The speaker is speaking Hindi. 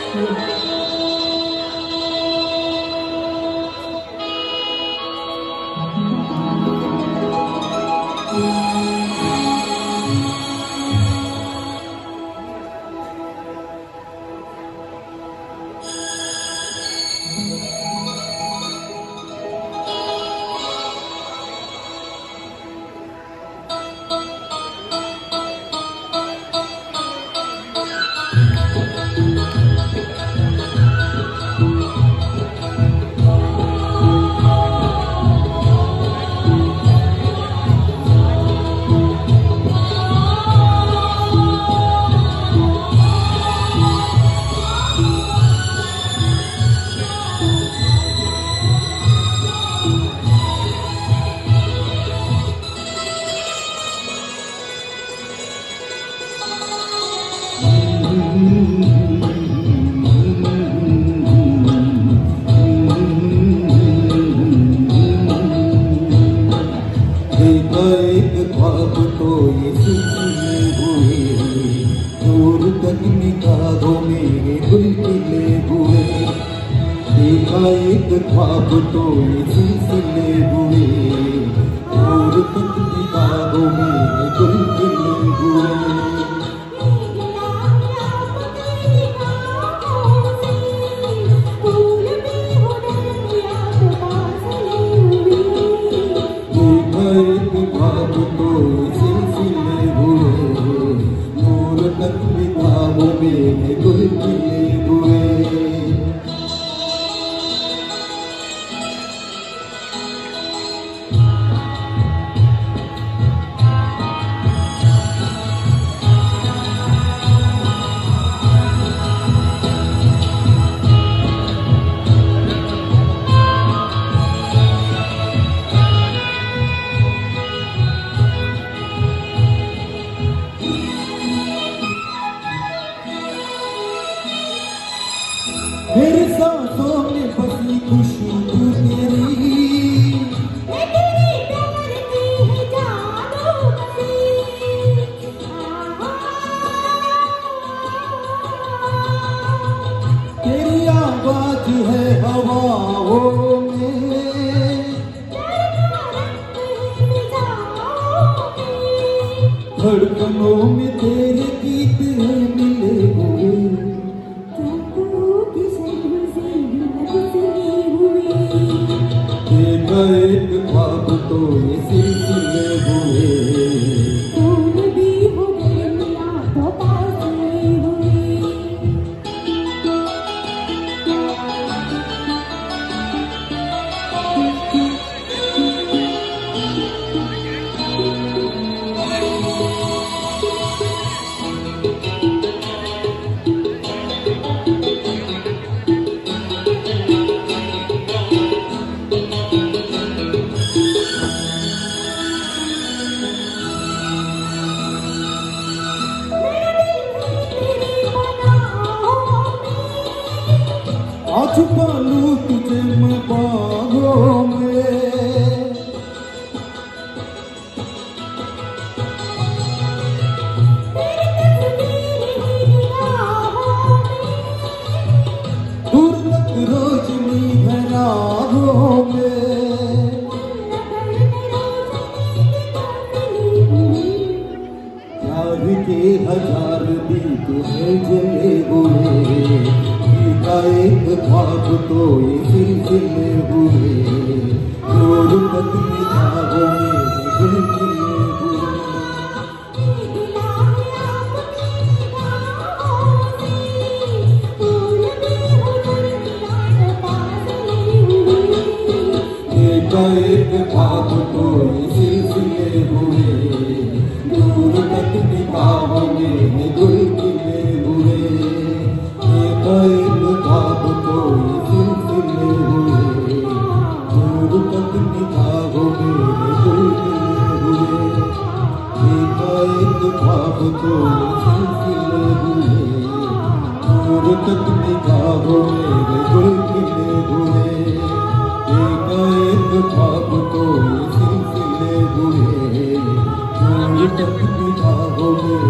एक ख्वाब तो ये सिलसिले हुए और तक किताबों में गुलगुले हुए। एक ख्वाब तो ये सिलसिले हुए और तक किताबों में गुलगुले हुए। मेरी सांसों में बसी खुशबू तेरी, मैं तेरे प्यार की है जादू बसी। तेरी आवाज है हवाओं में, धड़कनों में तेरे गीत है मिले हुए। एक ख्वाब तो ये सिलसिले हुए फूल भी हो गए तो पास हुए। छुपा लूं तुझे मैं बाहों में, दूर तक रोशनी है राहों में। प्यार के हजार दीप है जले हुए, एक ख्वाब तो ये सिलसिले हुए और तक किताबों में गुलगुले हुए। एक ख्वाब तो ये सिलसिले हुए दूर तक किताबों में गुलगुले हुए। एक ख्वाब तो ये सिलसिले हुए दूर तक निगाहों में गुलगुले हुए। एक ख्वाब तो ये सिलसिले हुए दूर तक निगाहों में गुलगुले हुए। एक ख्वाब तो ये सिलसिले हुए दूर तक निगाहों में